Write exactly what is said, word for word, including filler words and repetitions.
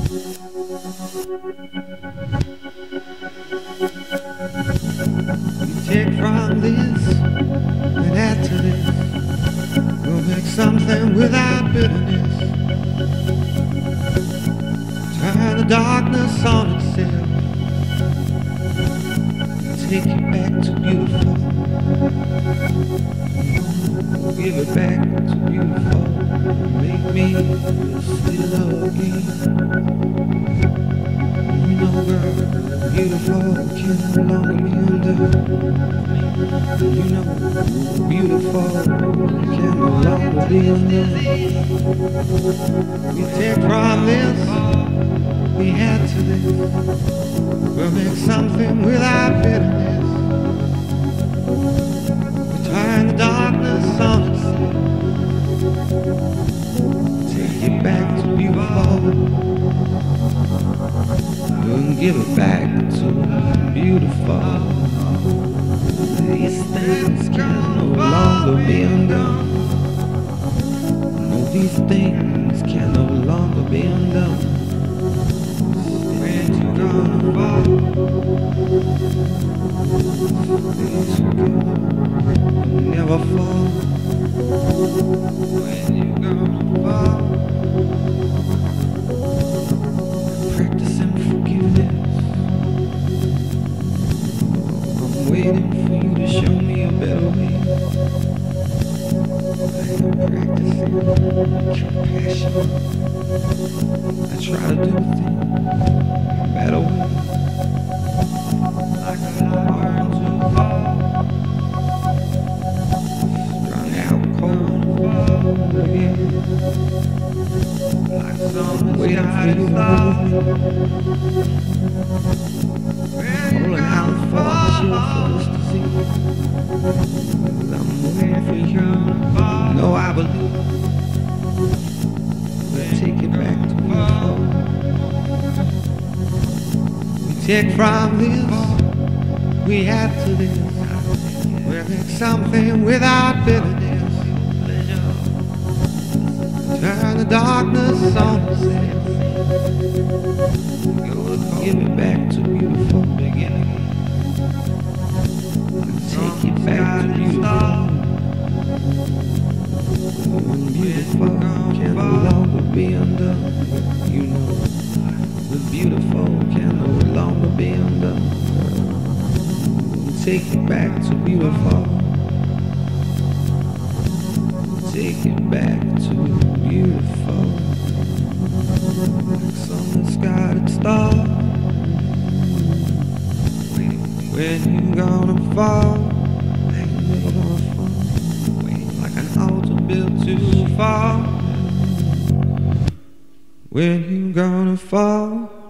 You take from this and add to this. We'll make something without bitterness. Turn the darkness on itself. Take it back to beautiful. Give it back to beautiful. Make me still again. You know, girl, beautiful can no longer be undone. You know, beautiful can no longer be undone. We take from this, we add to this. We'll make something without bitterness. We turn the darkness on itself. Take it back to beautiful. And give it back to beautiful. These things can no longer be undone. No, these things can no longer be undone. When you gonna fall? You'll never fall. When you gonna fall? Practicing forgiveness. I'm waiting for you to show me a better way. I'm practicing compassion. I try to do things a better way. Like I learned to fall. Strung out cold again. Like someone waiting for you to move. Rolling out for a chill for us to see. I'm waiting for you. No, I believe. We'll take it back to before. We take from this, we add to this. We'll make something without bitterness. Turn the darkness on itself. Give it back to beautiful beginning. Take it back to beautiful. When beautiful can no longer be undone. You know, the beautiful can no longer be undone. Take it back to beautiful. Take it back to beautiful. Like someone's got it started. When you gonna fall? Like you never gonna fall. Wait, like an altar built too far. When you gonna fall?